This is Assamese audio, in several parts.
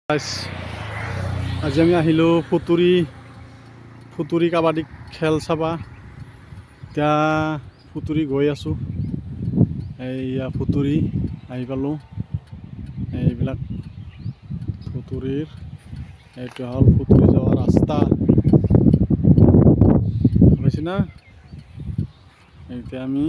আজি আমি আহিলোঁ ফুতুৰি কাবাডী খেল চাবা। এতিয়া ফুতুৰি গৈ আছোঁ। এইয়া ফুতুৰি আহি পালোঁ। এইবিলাক ফুতুৰিৰ এইটো হ'ল ফুতুৰি যোৱাৰ ৰাস্তা, পাইছে না? এতিয়া আমি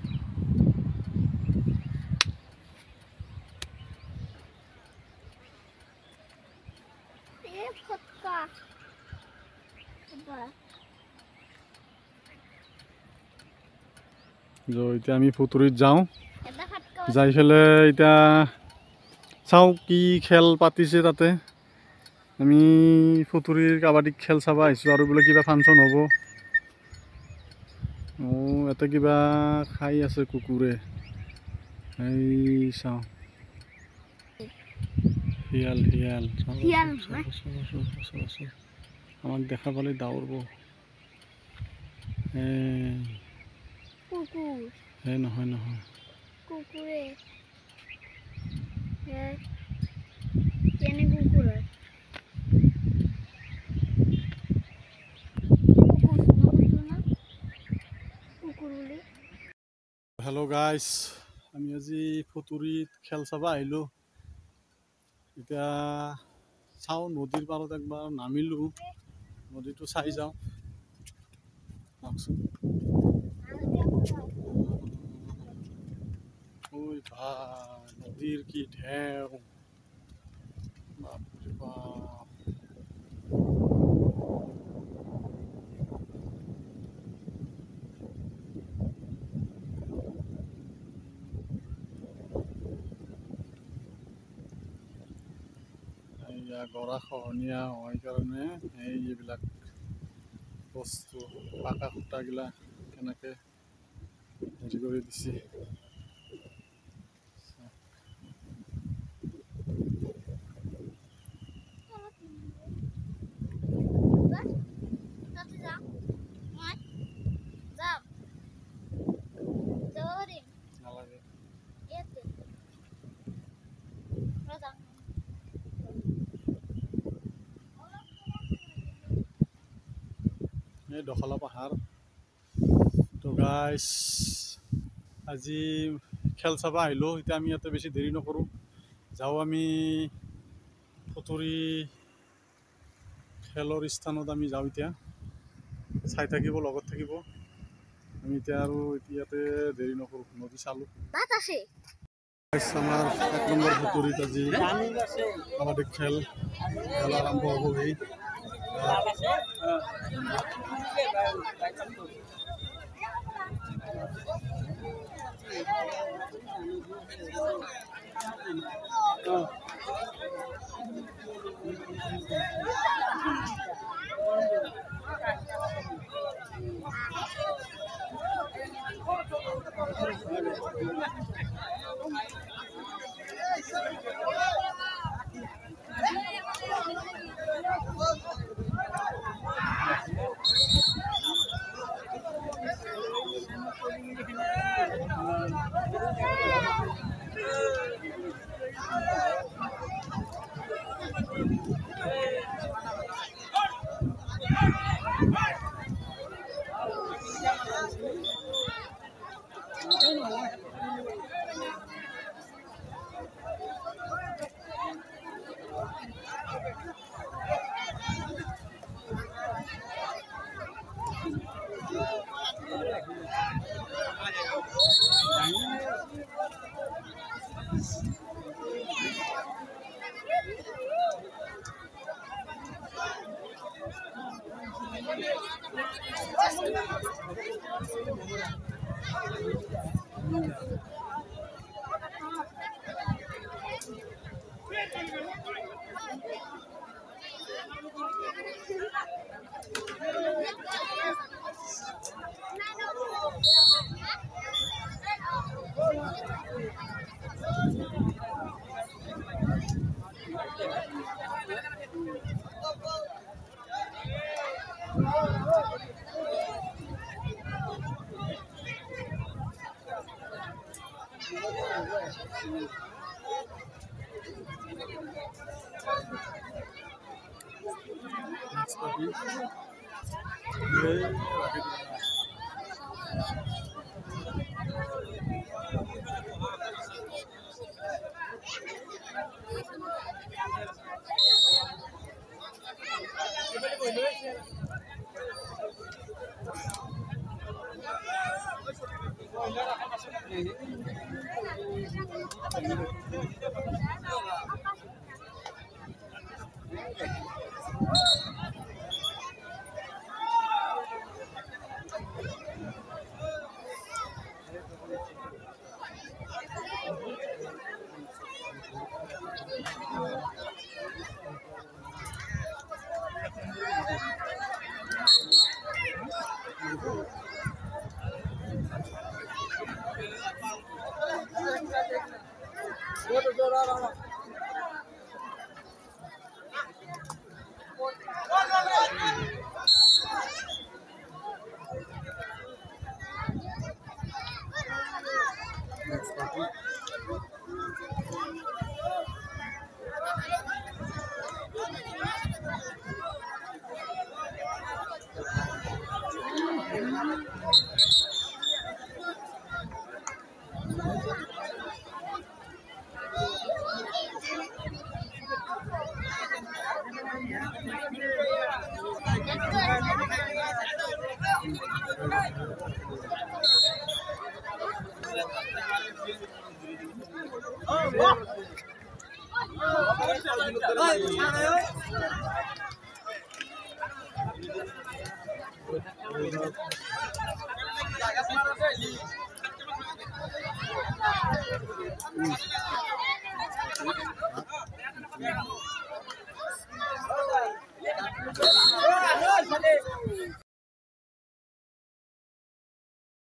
এতিয়া আমি ফুতুৰিত যাওঁ। যাই পেলাই এতিয়া চাওঁ কি খেল পাতিছে তাতে। আমি ফুতুৰিৰ কাবাডী খেল চাব আহিছোঁ আৰু বোলে কিবা ফাংচন হ'ব। ইয়াতে কিবা খাই আছে কুকুৰে। এই চাওঁ শিয়াল আমাক দেখা পালে দাউৰব। নহয় কুকুৰে হেল্ল' গাইজ, আমি আজি ফুতুৰিত খেল চাব আহিলোঁ। এতিয়া চাওঁ, নদীৰ পাৰত একবাৰ নামিলোঁ, নদীটো চাই যাওঁ। ঐ ভাই, নদীৰ কি ঢেউ, বাপৰে বাপ। গৰাখহনীয়া হয় কাৰণে এইবিলাক বস্তু পাকা খুটাগিলা কেনেকৈ হেৰি কৰি দিছে। নালাগে এই দখলা পাহাৰ। তো গাইজ, আজি খেল চাব আহিলোঁ। এতিয়া আমি ইয়াতে বেছি দেৰি নকৰোঁ, যাওঁ আমি ফুতুৰি খেলৰ স্থানত আমি যাওঁ। এতিয়া চাই থাকিব, লগত থাকিব। আমি এতিয়া আৰু ইয়াতে দেৰি নকৰোঁ, নদী চালোঁ। আমাৰ 1 নম্বৰ ফুতুৰিত আজি কাবাডী খেল আৰম্ভ হ'বহি।